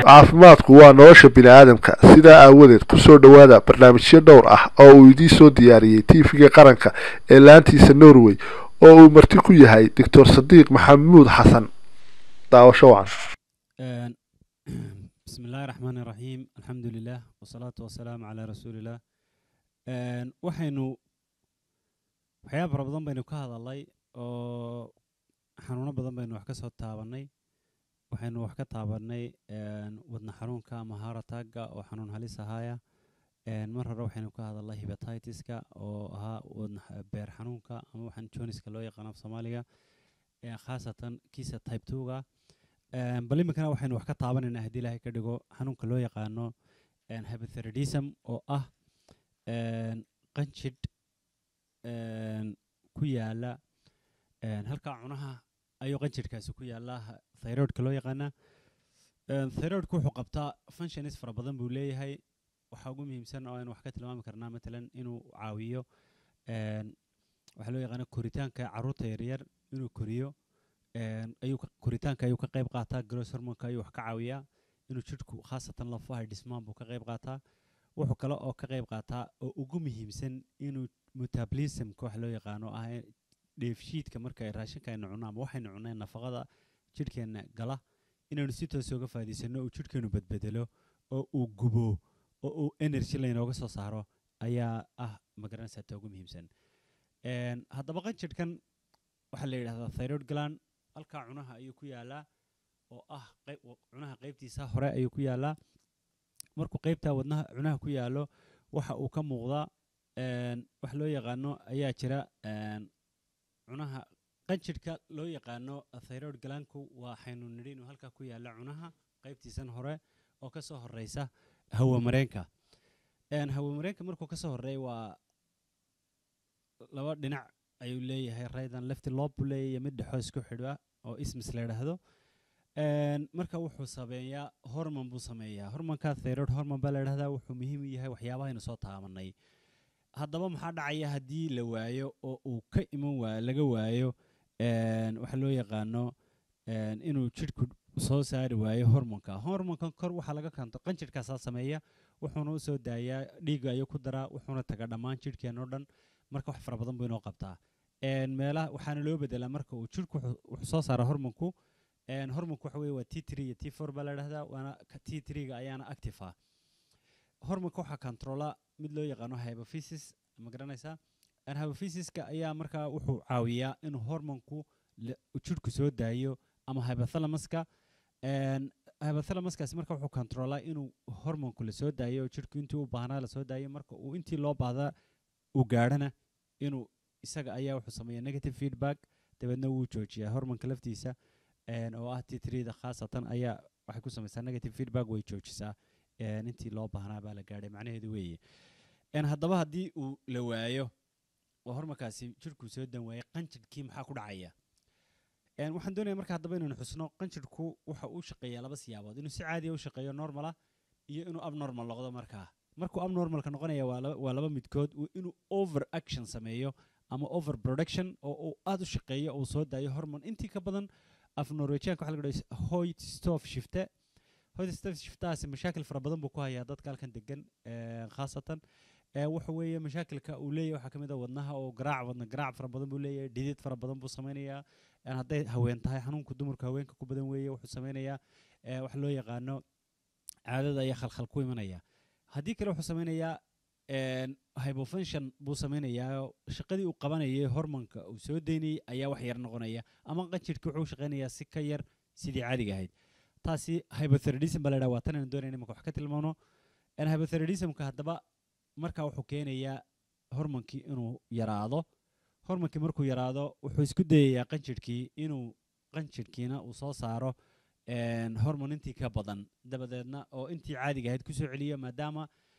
caafimaadku waa nolosha bini'aadamka sidaa aawadeed ku soo dhowaada barnaamijyo dhowr ah oo uu idiin soo diyaariyey tv-ga qaranka ee laantiisa norway oo uu marti ku yahay doctor sadiiq maxamuud xasan daawasho wacan. بسم الله الرحمن الرحيم الحمد لله والصلاة والسلام على رسول الله. waxaynu waxyaabo fara badan baynu ka hadalnay oo xanuuno badan baynu wax ka soo taabanay. waxaynu wax ka taabanay wadna xanuunka ama heart attack oo xanuun halis ahaya. mar hore waxaynu ka hadalnay hepatitis-ka oo ahaa wadna beer xanuunka ama waxaan jaundice-ka loo yaqaan af Soomaaliga khaasatan kiisa type 2-ga. bal imikana waxaynu wax ka taabanaynaa haddii ilaahay ka dhigo xanuunka loo yaqaano hypothyroidism oo ah qanjidh ku yaala halka cunaha ayuu qanjidhkaasi ku yaala thyroidka loo yaqaana. thyroidku wuxuu qabtaa functions fara badan buu leeyahay. waxa ugu muhiimsan oo aynu wax ka tilmaami karnaa matalan inuu caawiyo waxa loo yaqaano koritaanka carruurta yaryar inuu koriyo ayuu koritaanka ayuu ka qayb qaataa. growth hormone-ka ayuu wax ka caawiyaa inuu jidhku khaasatan lafaha dhismaan buu ka qayb qaataa. wuxuu kale oo ka qayb qaataa oo ugu muhiimsan inuu metabolism-ka wax loo yaqaano ah dheefshiidka marka ay raashinka aynu cunno ama waxaynu cunneen nafaqada jidhkeenna gala inaynu si toos uga faa'iidaysano uu jidhkeenu badbedelo oo uu gubo oo uu energy laynooga soo saaro ayaa ah magaranaysaa ta ugu muhiimsan. haddaba qanjidhkan waxaa la yidhahdaa thyroid gland. halkaa cunaha ayuu ku yaalaa oo ah cunaha qaybtiisa hore ayuu ku yaalaa. markuu qaybta wadnaha cunaha ku yaalo waxa uu ka muuqdaa wax loo yaqaano ayaa jira cunaha qanjidhka loo yaqaano thyroid glandku waxaynu nidhi inuu halkaa ku yaala cunaha qaybtiisan hore oo ka soo horeysa hawo mareenka. hawo mareenka markuu ka soo horeeyo waa laba dhinac ayuu leeyahay right and left lobe buu leeyahay mid dhexoo isku xidha oo ismis la yidhaahdo. marka wuxuu sameeyaa hormone buu sameeyaa. hormonka thyroid hormone baa la yidhahdaa. wuxuu muhiim u yahay waxyaabahaynu soo taabanay. haddaba maxaa dhacaya haddii la waayo oo uu ka iman waayo laga waayo waxa loo yaqaano inuu jidhku soo saari waayo hormonka. hormonkan kor waxaa laga kanto qanjidhkaasaa sameeya wuxuuna u soo daayaa dhiigga ayuu ku daraa wuxuuna taga dhammaan jidhkeen oo dhan. marka wax fara badan buu inoo qabtaa. meelaha waxaana loo bedelaa marka uu jidhku wuxuu soo saara hormonku. hormonku waxa weeye waa T3 iyo T4 baa la yidhahdaa waana T3-ga ayaana active ah. hormonka waxaa controla mid loo yaqaano hypophysis ma garanaysaa. hypophysiska ayaa markaa wuxuu caawiyaa inuu hormonku jidhku soo daayo ama hypothalamuska. hypothalamuskaasi marka wuxuu controlaa inuu hormonku la soo daayo jidhku intii u baahnaa la soo daayo marka uu intii loo baahdaa uu gaadhana inuu isaga ayaa wuxuu sameeyaa negative feedback dabeedna wuu joojiyaa hormonka laftiisa oo ah T3-da khaasatan ayaa waxay ku samaysaa negative feedback way joojisaa intii loo baahnaa baa la gaadhay macnaheedu weeye. haddaba haddii uu la waayo oo hormonkaasi jidhku soo dan waayay qanjidhkii maxaa ku dhacaya. waxaan doonayaa marka haddaba inaynu xusno qanjidhku waxa uu shaqeeyaa laba siyaabood inuu si caadi u shaqeeyo normal ah iyo inuu abnormal noqdo. markuu abnormalka noqonaya waa laba midkood inuu over action sameeyo ama over production oo uu aad u shaqeeyo uu soo daayo hormone intii ka badan. af Norwegian waxa la yiraahdaa Hoyt-Stoff shifte. Hoyt-Stoff shiftaasi mashaakil fara badan buu ku hayaa dadka halkan degan khaasatan waxa weeye mashaakilka uu leeyahay waxa kamid ah wadnaha oo garaac fara badan buu leeyahay dhidid fara badan buu sameynayaa. hadday haween tahay xanuunka dumarka haweenka ku badan weeye wuxuu sameynayaa wax loo yaqaano caadada ayaa khalkhal ku imanaya. haddii kale wuxuu sameynayaa hypofunction buu sameynayaa shaqadii uu qabanayay hormonka uu soo deynayay ayaa wax yar noqonaya ama qanjidhkii wuxuu shaqeynayaa si ka yar sidii caadiga ahayd. taasi hypothyroidism baa la yidhaha waa tan aynu doonayna marka wax ka tilmaamno. hypothyroidismka haddaba marka wuxuu keenayaa hormonkii inuu yaraado. hormonkii markuu yaraado wuxuu isku dayayaa qanjidhkiina uu soo saaro hormone intii ka badan dabadeedna oo intii caadiga ahayd kusoo celiyo maadaama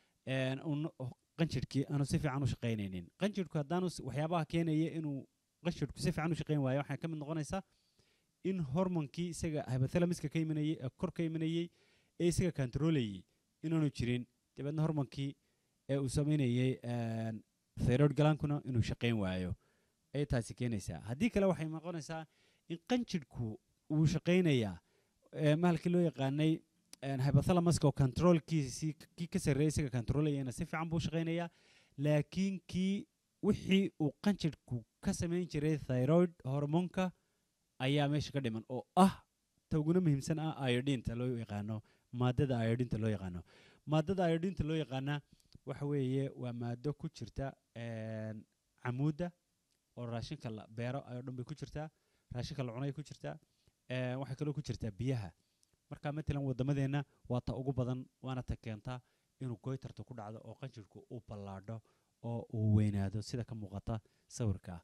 qanjidhkii aanu si fiican u shaqaynaynin. qanjidhku haddaanu waxyaabaha keenaya inuu qanjidhku si fiican u shaqayn waayo waxay ka mid noqonaysaa in hormonkii isaga hypothalamuska ka imanayay kor ka imanayay ee isaga controlayay inaanu jirin dabeedna hormonkii ee uu sameynayay thyroid glandkuna inuu shaqayn waayo ay taasi keenaysaa. haddii kale waxay noqonaysaa in qanjidhku uu shaqaynayaa mahalkii loo yaqaanay hypothalamus oo controlkiisii kii ka sarreeyay isaga controlayana si fiican buu shaqaynayaa laakiin kii wixii uu qanjirku ka samayn jiray thyroid hormoonka ayaa meesha ka dhiman oo ta uguna muhiimsan iodinta loo yaqaano maadada iodinta loo yaqaano maadada iodinta loo yaqaana waxa weeye waa maado ku jirta camuuda oo raashinka la beero ay dhan bay ku jirtaa raashinka la cunay ku jirtaa waxay kaloo ku jirtaa biyaha marka matalan wadamadeena waa ta ugu badan waana ta keenta inuu goytarta ku dhacdo oo qanjirku uu ballaadho oo uu weynaado sida ka muuqata sawirka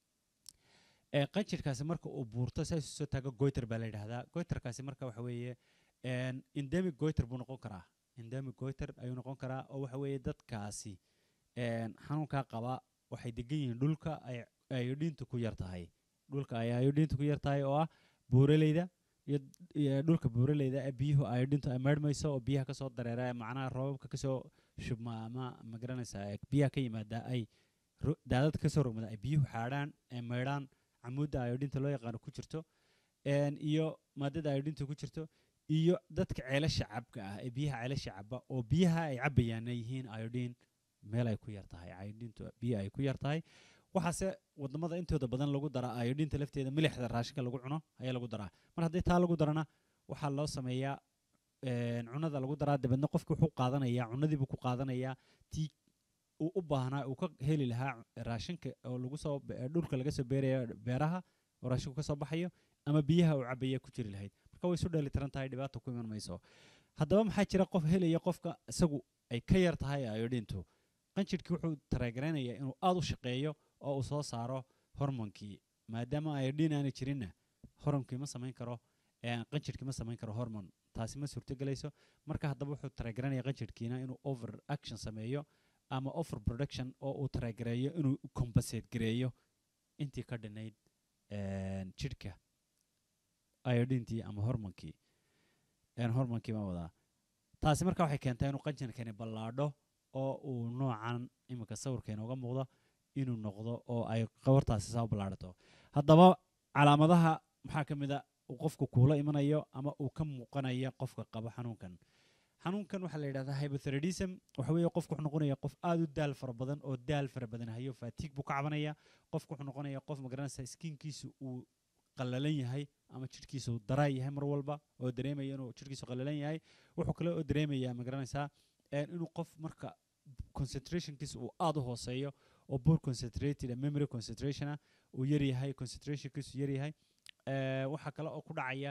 qanjirkaasi marka uu buurto saas soo taago goytar baa la yiraahdaa goytarkaasi marka waxa weeye endemic goytar buu noqon karaa endemic goytar ayuu noqon karaa oo waxa weeye dadkaasi xanuunka qaba waxay degan yihiin dhulka ay iodintu ku yar tahay dhulka ay iodintu ku yar tahay oo buuraleyda iyo dhulka buuraleyda biyuhu iodintu ay meedmayso oo biyaha ka soo dareera macnaha roobabka ka soo shubma ama ma garanaysaa biyaha ka yimaada ay daadad ka soo rogmada ay biyuhu xaadhaan ay meedhaan camuudda iodinta loo yaqaano ku jirto iyo maadada iodinta ku jirto iyo dadka ceelasha cabka ee biyaha ceelasha cabba oo biyaha ay cabayaan ay yihiin iodin meel ay ku yar tahay iodintu biyo ay ku yar tahay waxaase wadamada intooda badan lagu daraa iodinta lafteeda milixda raashinka lagu cuno ayaa lagu daraa mar haddii taa lagu darana waxaa loo sameeyaa cunada lagu daraa dabadna qofka wuxuu qaadanayaa cunadiibuu ku qaadanayaa tii uu u baahnaa uu ka heli lahaa raashinka oo lagu soo dhulka laga soo beerayo beeraha oo raashinku ka soo baxayo ama biyaha uu cabaya ku jiri lahayd marka way isu dheelitiran tahay dhibaato ku iman mayso haddaba maxaa jira qof helaya qofka isagu ay ka yar tahay iodintu qanjirkii wuxuu tareegaraynayaa inuu aad u shaqeeyo oo uu soo saaro hormoonkii maadaama iodin aanay jirinna hormonkii ma samayn karo qanjirkii ma samayn karo hormon taasi ma suurtogelayso marka haddaba wuxuu tareegaranayaa qanjirkiina inuu over action sameeyo ama over production oo uu tareegareeyo inuu compensate gareeyo intii ka dhinayd jidhka iodintii ama hormonkii ma wadaa taasi marka waxay keentaa inuu qanjirkani ballaadho oo uu noocan iminka sawirkeena uga muuqdo inuu noqdo oo ay qabartaasi saa u ballaadhato haddaba calaamadaha maxaa ka mid a uu qofku kuula imanayo ama uu ka muuqanayo qofka qabo xanuunkan waxaa la yidhahdaa hypothyroidism waxa weeye qofku wuxuu noqonayaa qof aad u daal fara badan oo daal fara badan hayo fatiig buu ka cabanaya qofku wuxuu noqonayaa qof magaranaysa skinkiisu uu qallalan yahay ama jidhkiisu daraa yahay mar walba oo dareemaya inuu jidhkiisu qallalan yahay wuxuu kale oo dareemayaa magaranaysaa inuu qof marka concentrationkiisu uu aad u hooseeyo oo poor concentrated memory concentration uu yar yahay concentrationkiisu yar yahay waxaa kale oo ku dhacaya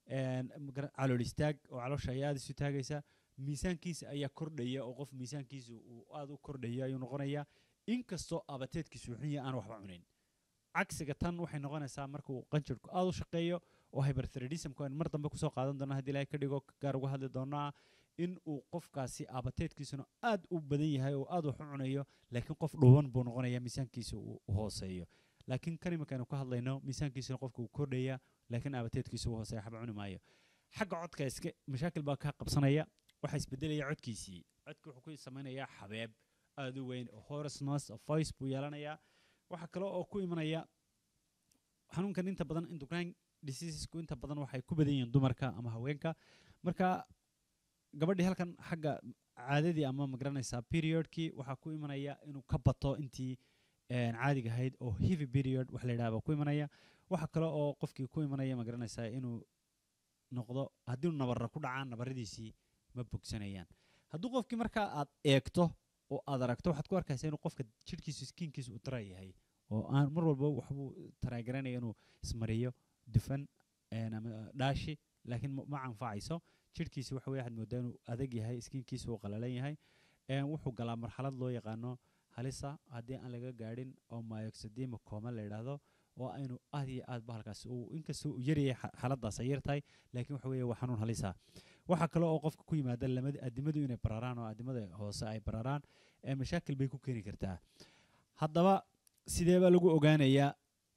calool istaag oo caloosha ay aad isu taagaysa miisaankiisa ayaa kordhaya oo qof miisaankiisu uu aad u kordhaya ayuu noqonayaa inkastoo abateedkiisu wuxuu yahay aan waxba cunayn cagsiga tan waxay noqonaysaa marka uu qanjirku aad u shaqeeyo oo hyperthyroidismku aan mar dambe kusoo qaadan doono haddii ilaahay ka dhigo gaar uga hadli doonaa in uu qofkaasi abateedkiisuna aad u badan yahay oo aad wax u cunayo laakiin qof dhuuban buu noqonayaa miisaankiisa uu hooseeyo laakiin kan iminkaaynu ka hadlayno miisaankiisuna qofka uu kordhaya laakiin abateedkiisa uu hooseeya waxba cuni maayo xagga codka iska mashaakil baa ka qabsanaya waxaa isbedelaya codkiisii codki wuxuu ku samaynayaa xabeeb aad u weyn oo hoarseness of voice buu yeelanayaa waxaa kale oo ku imanaya xanuunkan inta badan endocrine diseasesku inta badan waxay ku badan yihiin dumarka ama haweenka marka gabadhii halkan xagga caadadii ama magaranaysaa periodkii waxaa ku imanaya inuu ka bato intii caadiga ahayd oo heavy period wax la yidhaha baa ku imanaya waxaa kale oo qofkii ku imanaya magaranaysaa inuu noqdo haddii nabarra ku dhacaan nabarradiisii ma bogsanayaan hadduu qofkii markaa aad eegto oo aad aragto waxaad ku arkaysaa inuu qofka jidhkiisu skinkiisu uu dara yahay oo aan mar walba waxbuu taraageranaya inuu ismariyo dufan ama dhaashi laakiin ma anfacayso jidhkiisi waxa weye waxaad moodaa inuu adag yahay skinkiisu uu qalalan yahay wuxuu galaa marxalad loo yaqaano halisa haddii aan laga gaadhin oo myxedema coma la yidhaahdo oo aynu aad iyo aad bahalkaasi uu inkastoo uu yaryahay xaaladaas ay yartahay laakiin waxa weeye waa xanuun halisa waxaa kale oo qofka ku yimaada adimadu inay bararaan oo adimada hoose ay bararaan mashaakil bay ku keeni kartaa haddaba sidee baa lagu ogaanayaa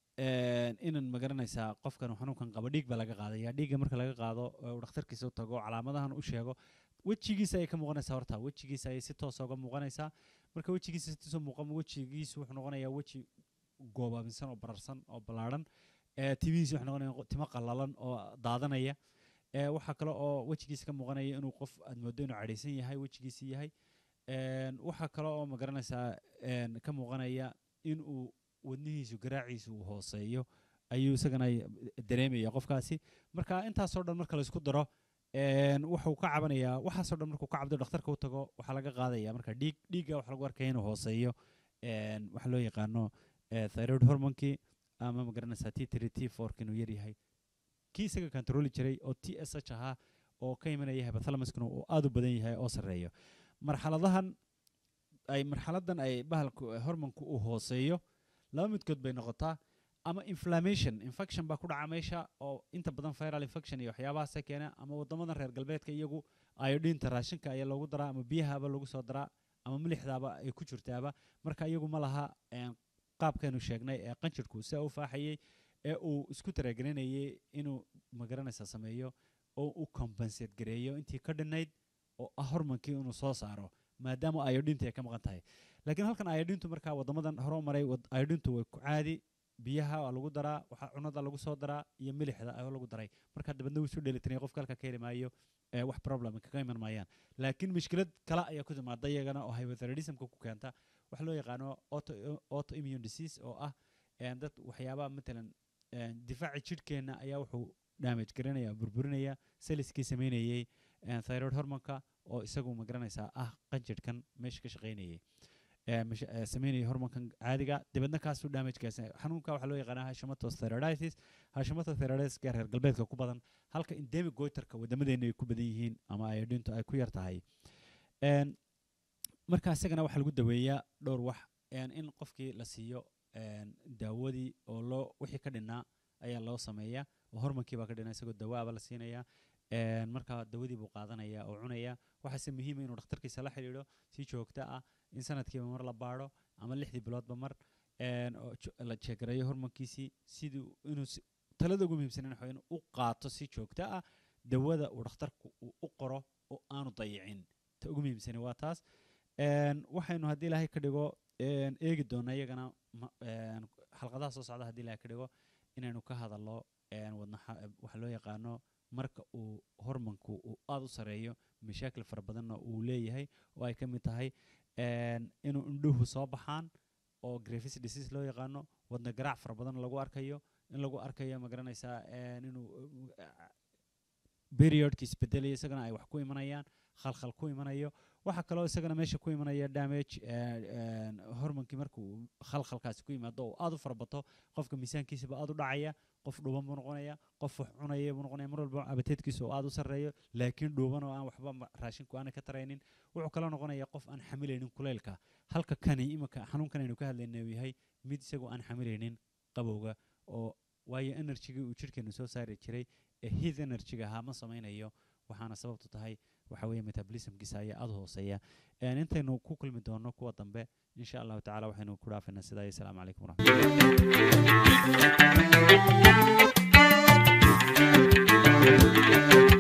inan magaranaysaa qofkan xanuunkan qaba dhiig baa laga qaadaya dhiigga marka laga qaado uu dhakhtarkiisa u tago calaamadahan u sheego wejigiisa ayay ka muuqanaysaa horta wejigiisa ayay si toosa uga muuqanaysaa marka wejigiisa si toosa muuqan wejigiisu wuxuu noqonayaa weji goobaaminsan oo bararsan oo ballaadhan timihiisa wuxuu noqonayaa timo qallalan oo daadanaya waxa kale oo wejigiisa ka muuqanaya inuu qof aad moodo inuu cadhaysan yahay wejigiisa yahay waxa kale oo ma garanaysaa ka muuqanaya inuu wadnihiisu garaaciisu uu hooseeyo ayuu isagana dareemaya qofkaasi marka intaasoo dhan marka la isku daro wuxuu ka cabanayaa waxaasoo dhan markuu ka cabdo dhakhtarka u tago waxaa laga qaadaya marka dhiigga waxa lagu arkaya inuu hooseeyo waxa loo yaqaano thyroid hormonkii ama ma garanaysaa T3 T4 inuu yar yahay kii isaga controli jiray oo TSH ahaa oo ka imanaya hypothalamuskuna uu aad u badan yahay oo sareeyo marxaladan ay bahalku hormonku uu hooseeyo laba midkood bay noqotaa ama infection baa ku dhaca meesha oo inta badan viral infection iyo waxyaabahaas keena ama wadamadan reer galbeedka iyagu iodine raashinka ayaa loogu daraa ama biyahaaba lagu soo daraa ama milixdaaba ay ku jirtaaba marka iyagu ma laha qaabkeenu sheegnay ee qanjirku si uu faaxayay ee uu isku taragelinayay inuu magaranaysa sameeyo oo uu compensate gareeyo intii ka dhinayd oo hormonkii inuu soo saaro maadaama iodine ay ka maqan tahay laakiin halkan iodine marka wadamadan hore maray iodine way ku caadi biyaha waa lagu daraa waxa cunada lagu soo daraa iyo milixda ayaa lagu daray marka dabadna uu soo dheelitinay qofka halka ka helimayo wax problem ka iman maayaan laakiin mushkilad kala ayaa ku timaada iyagana oo hypothyroidismka ku keenta wax loo yaqaano autoimmune disease oo ah dad waxyaabaha matalan difaaci jidhkeena ayaa wuxuu damage garanaya burburinaya cellskii sameynayay thyroid hormonka oo isagu ma garanaysaa qanjirkan meesha ka shaqeynayay sameynayay hormonkan caadiga dibadna kaasuu damage gaarsan xanuunka waxa loo yaqaanaa Hashimoto's thyroiditis Hashimoto's thyroiditis gaar reer galbeedka ku badan halka endemic goiterka wadamadeena ay ku badan yihiin ama iodine ay ku yar tahay marka isagana waxa lagu daweeyaa dhowr wax in qofkii la siiyo daawadii oo loo wixii ka dhinaa ayaa loo sameeyaa oo hormonkii baa ka dhinaa isagoo dawaaba la siinaya marka dawadii buu qaadanaya oo cunaya waxaase muhiim inuu dhakhtarkiisa la xiriiro si joogto ah in sanadkiiba mar la baaro ama 6 biloodba mar la check-gareeyo hormonkiisii sidii inuu talada ugu muhiimsan inuu u qaato si joogto ah dawada uu dhakhtarku u qoro oo aanu dayicin ta ugu muhiimsan waa taas waxaynu haddii ilaahay ka dhigo eegi doona iyagana xalqadaha soo socda haddii ilaahay ka dhigo inaynu ka hadalno waxa loo yaqaano marka uu hormonku uu aad u sareeyo mashaakil fara badanna uu leeyahay oo ay ka mid tahay inuu indhuhu soo baxaan oo Graves' disease loo yaqaano wadna garaac fara badan lagu arkayo in lagu arkayo ma garanaysaa inuu periodkiis bedelayo isagana ay wax ku imanayaan khalkhal ku imanayo waxa kale oo isagana meesha ku imanaya damage hormonkii markuu khalkhalkaasi ku yimaado oo aad u farabato qofka miisaankiisa aad u dhacaya qof dhuuban buu noqonaya qof wax cunaya buu noqonaya mar walba appetite-kiisa oo aad u sareeyo laakiin dhuuban oo aan waxba raashinku aan ka taraynin wuxuu kala noqonaya qof aan xamilaynin kuleylka halka kani imika xanuunkan aynu ka hadlaynay uu yahay mid isagoo aan xamilaynin qabowga oo waayo energy-ga uu jidhkeenu soo saari jiray heat energy-ga ahaa ma samaynayo waxaana sababtu tahay waxa weeye metabolismkiisa ayaa aad hooseeya intaynu ku kulmi doono kuwa dambe insha allahu tacaala waxaynu ku dhaafinaa sidaa iyo asalaamu calaykum waraxmatullahi